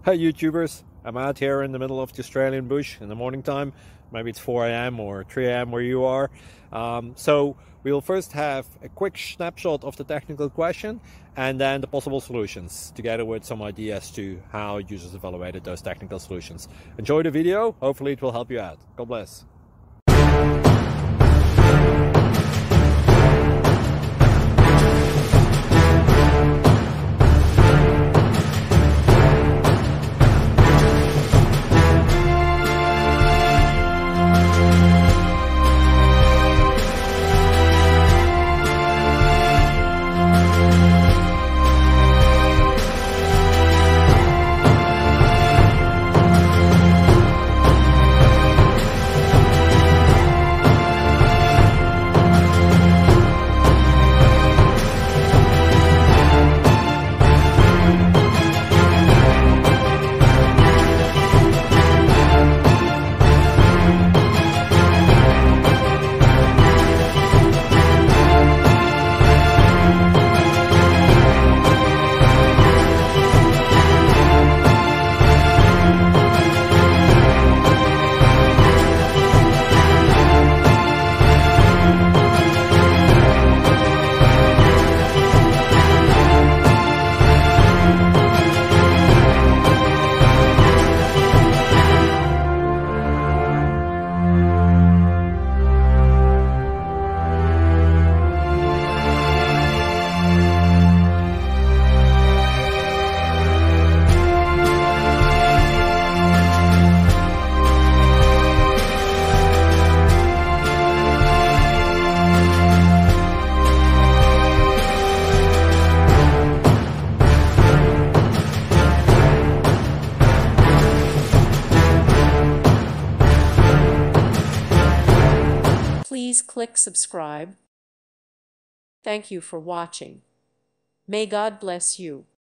Hey YouTubers, I'm out here in the middle of the Australian bush in the morning time. Maybe it's 4 a.m. or 3 a.m. where you are. So we'll first have a quick snapshot of the technical question and then the possible solutions, together with some ideas to how users evaluated those technical solutions. Enjoy the video, hopefully it will help you out. God bless. Please click subscribe. Thank you for watching. May God bless you.